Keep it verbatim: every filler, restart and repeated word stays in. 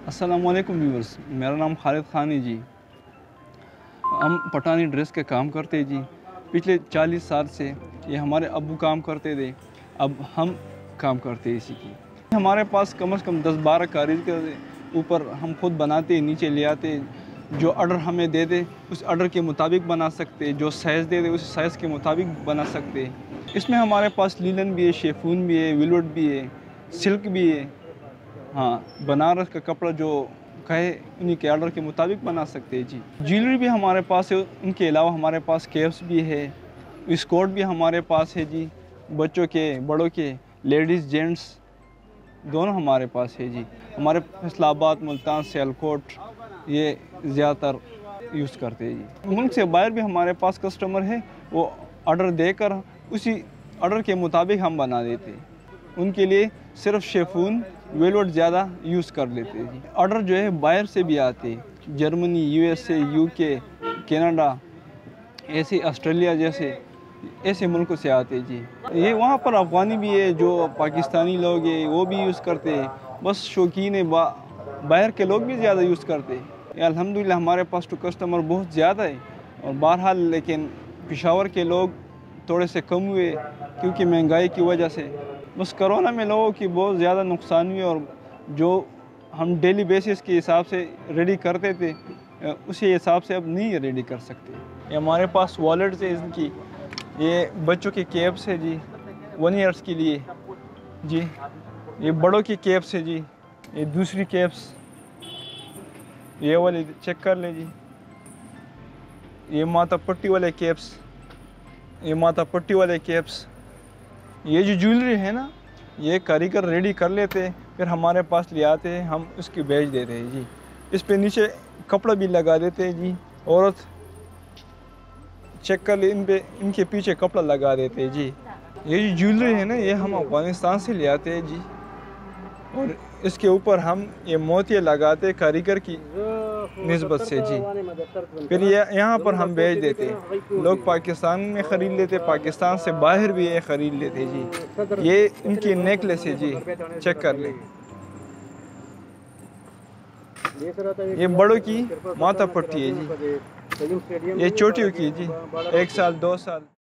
अस्सलामुअलैकुम व्यूअर्स, मेरा नाम खालिद खान है जी। हम पठानी ड्रेस के काम करते जी। पिछले चालीस साल से ये हमारे अब्बू काम करते थे, अब हम काम करते हैं इसी की। हमारे पास कम से कम दस बारह कारीगर ऊपर हम खुद बनाते, नीचे ले आते। जो ऑर्डर हमें दे दे उस ऑर्डर के मुताबिक बना सकते, जो साइज़ दे दे उस साइज़ के मुताबिक बना सकते। इसमें हमारे पास लीलन भी है, शेफून भी है, विलवेट भी है, सिल्क भी है। हाँ, बनारस का कपड़ा जो कहे उन्हीं के ऑर्डर के मुताबिक बना सकते हैं जी। ज्वेलरी भी हमारे पास है, उनके अलावा हमारे पास कैप्स भी है, स्कर्ट भी हमारे पास है जी। बच्चों के, बड़ों के, लेडीज़ जेंट्स दोनों हमारे पास है जी। हमारे फैसलाबाद, मुल्तान, सियालकोट ये ज़्यादातर यूज़ करते हैं जी। मुल्क से बाहर भी हमारे पास कस्टमर है, वो ऑर्डर देकर उसी ऑर्डर के मुताबिक हम बना देते हैं। उनके लिए सिर्फ शेफून, वेलवेट ज़्यादा यूज़ कर लेते हैं जी। ऑर्डर जो है बाहर से भी आते हैं, जर्मनी, यूएसए, यूके, कनाडा, ऐसे ऑस्ट्रेलिया जैसे ऐसे मुल्कों से आते हैं जी। ये वहाँ पर अफ़गानी भी है, जो पाकिस्तानी लोग हैं वो भी यूज़ करते हैं। बस शौकीन है, बाहर के लोग भी ज़्यादा यूज़ करते हैं। अल्हम्दुलिल्लाह हमारे पास तो कस्टमर बहुत ज़्यादा है। और बहरहाल लेकिन पेशावर के लोग थोड़े से कम हुए क्योंकि महंगाई की वजह से। बस कोरोना में लोगों की बहुत ज़्यादा नुकसान हुई और जो हम डेली बेसिस के हिसाब से रेडी करते थे उसी हिसाब से अब नहीं रेडी कर सकते। ये हमारे पास वॉलेट्स है इनकी, ये बच्चों की कैप्स है जी, वन ईयर्स के लिए जी। ये बड़ों की कैप्स है जी, ये दूसरी कैप्स, ये वाले चेक कर लें जी। ये माथा पट्टी वाले कैप्स, ये माथा पट्टी वाले कैप्स। ये जो ज्वेलरी है ना, ये कारीगर रेडी कर लेते, फिर हमारे पास ले आते हैं, हम उसकी बेच देते हैं जी। इस पे नीचे कपड़ा भी लगा देते हैं जी। औरत चेक कर ले, इन पे इनके पीछे कपड़ा लगा देते हैं जी। ये जो ज्वेलरी है ना, ये हम अफ़गानिस्तान से ले आते हैं जी। और इसके ऊपर हम ये मोतियाँ लगाते कारीगर की निस्बत से जी। फिर ये यहाँ पर हम बेच देते। लोग पाकिस्तान में ख़रीद लेते, पाकिस्तान से बाहर भी ये ख़रीद लेते जी। ये इनकी नेकलेस है जी, चेक कर लें। ये बड़ों की माथा पट्टी है जी, ये चोटियों की जी, एक साल दो साल।